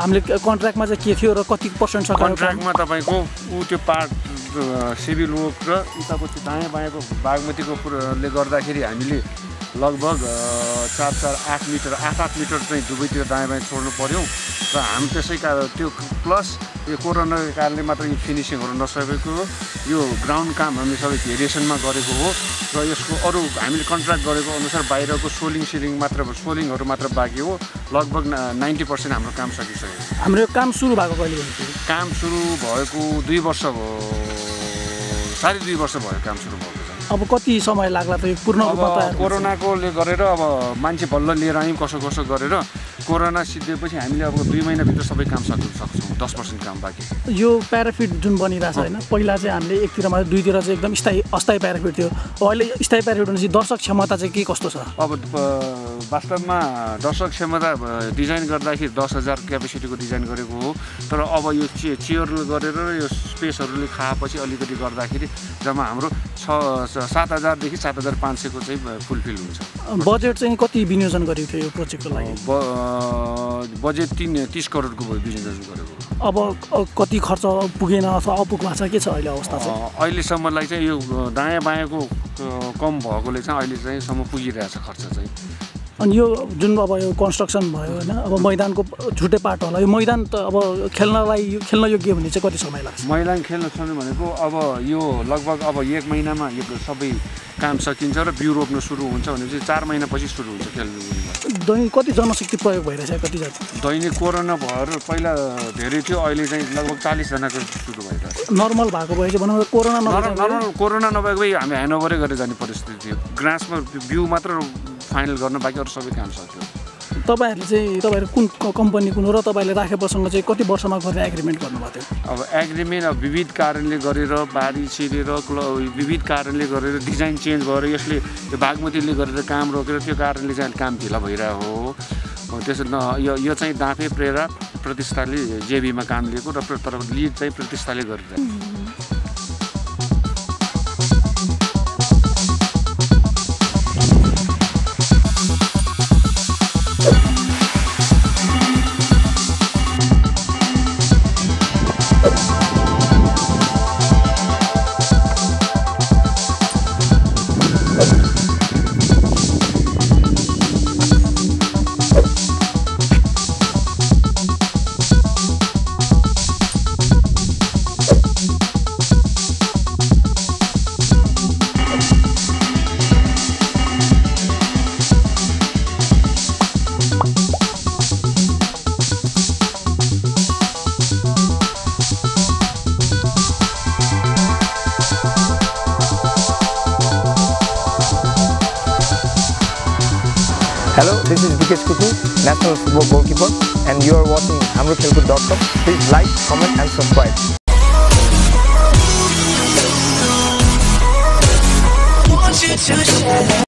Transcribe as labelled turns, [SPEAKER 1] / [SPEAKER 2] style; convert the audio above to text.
[SPEAKER 1] हामीले कन्ट्र्याक्टमा चाहिँ के थियो र कति % सकायो
[SPEAKER 2] कन्ट्र्याक्टमा तपाईको त्यो पार्ट सिभिल वर्क र उताको दायाँ बायाँको बागमतीकोले गर्दाखेरि हामीले लगभग 4-8 मिटर 8 मिटर चाहिँ दुवैतिर दायाँ बायाँ छोड्नु पर्यो र हामी त्यसै त्यो प्लस यो कोरोनाको कारणले मात्र यो फिनिसिङहरू नसकेको हो। यो ग्राउन्ड काम हामीले सबै भेरिएसनमा गरेको हो र यसको अरू हामीले कन्ट्र्याक्ट गरेको अनुसार बाहिरको सोलिङहरू मात्र बाँकी हो। लगभग 90% हाम्रो काम सकिसक्यो।
[SPEAKER 1] हाम्रो काम सुरु भएको कहिले थियो?
[SPEAKER 2] काम सुरु भएको 2 वर्ष भयो, 2.5 वर्ष भयो काम सुरु भएको।
[SPEAKER 1] अब कति समय लाग्ला त यो पूर्ण रूपमा तयार?
[SPEAKER 2] कोरोनाकोले गरेर अब मान्छे बल्ल लिएर आयौँ कसो गरेर कोरोना सिद्धिएपछि हामीले अब 2 महिनाभित्र सबै काम सक्छौँ। 10% काम बाँकी। यो
[SPEAKER 1] प्याराफिट जुन बनिरहेछ होइन, पहिला चाहिँ हामीले एकतिरमा दुईतिर चाहिँ एकदम अस्थायी प्याराफिट थियो। अहिले स्थायी प्याराफिट भनेपछि दर्शक क्षमता चाहिँ के कस्तो छ?
[SPEAKER 2] अब वास्तवमा दर्शक क्षमता डिजाइन गर्दाखेरि 10,000 क्यापेसिटीको डिजाइन गरेको हो। तर अब यो चेयरले गरेर यो स्पेसहरूले खाएपछि अलिकति गर्दाखेरि जम्मा हाम्रो 7,000 देखि 7,500 को चाहिँ फुलफिल हुन्छ।
[SPEAKER 1] बजेट चाहिँ कति विनियोजन गरेको थियो यो प्रोजेक्टको लागि?
[SPEAKER 2] बजेट 30 करोडको विनियोजन गरेको।
[SPEAKER 1] अब कति खर्च पुगेन अथवा अपुग भएको छ, के छ अहिले अवस्था चाहिँ?
[SPEAKER 2] अहिलेसम्मलाई चाहिँ यो दायाँ बायाँको कम भएकोले चाहिँ अहिलेसम्म पुगिरहेछ खर्च चाहिँ।
[SPEAKER 1] अनि यो जुन अब यो कन्स्ट्रक्सन भयो होइन, अब मैदानको छुट्टै पार्ट होला। यो मैदान त अब खेल्न योग्य हुने चाहिँ कति समय लाग्छ?
[SPEAKER 2] मैदान खेल्न सक्ने भनेको अब यो लगभग अब 1 महिनामा यो सबै काम सकिन्छ र बिउ रोप्न सुरु हुन्छ भनेपछि 4 महिनापछि सुरु हुन्छ खेल्नु।
[SPEAKER 1] दैनिक कति जनशक्ति प्रयोग भइरहेछ? कति जाति
[SPEAKER 2] दैनिक कोरोना भएर पहिला धेरै थियो, अहिले चाहिँ लगभग 40 जनाको सुरु भइरहेछ।
[SPEAKER 1] नर्मल भएको भए चाहिँ भनौँ
[SPEAKER 2] कोरोना नभएको भए हामी ह्यान्डओभरै गरेर जाने परिस्थिति थियो। ग्रासमा बिउ मात्र फाइनल गर्न बाँकी अरू सबै काम सक्यो।
[SPEAKER 1] तपाईँहरू कुन कम्पनी कुन हो र तपाईँले राखेपसँग चाहिँ कति वर्षमा गर्ने एग्रिमेन्ट गर्नुभएको थियो?
[SPEAKER 2] अब एग्रिमेन्ट अब विविध कारणले गरेर बारी छिरेर विविध कारणले गरेर डिजाइन चेन्ज भएर यसले बागमतीले गरेर काम रोकेर त्यो कारणले चाहिँ काम ढिला भइरहेको हो। त्यसो यो चाहिँ दाफे प्रेरा प्रतिष्ठाले जेबीमा काम लिएको र तर लिड चाहिँ प्रतिष्ठाले गरिरहेको।
[SPEAKER 3] Hello, this is Vikesh Kutu, National Football Goalkeeper, and you are watching hamrokhelkut.com. Please like, comment and subscribe.